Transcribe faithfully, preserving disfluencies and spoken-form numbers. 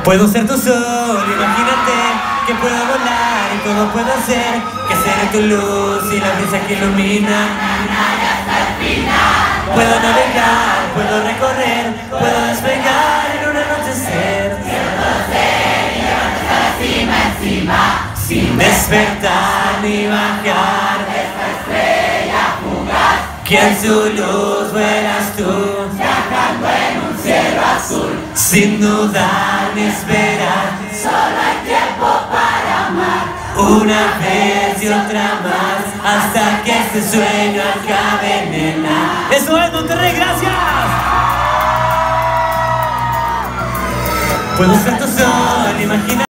Puedo ser tu sol, imagínate que puedo volar y todo puedo hacer, que seré tu luz y la brisa que ilumina. Puedo navegar, puedo recorrer, puedo despegar en un anochecer. Sin despertar ni bajar de esta estrella fugaz, que en su luz vuelas tú, viajando en un cielo azul, sin dudar ni esperar. Solo hay tiempo para amar, una vez y otra más, hasta que este sueño acabe, nena. Eso es Monterrey, gracias. Puedo ser tu sol, imagina.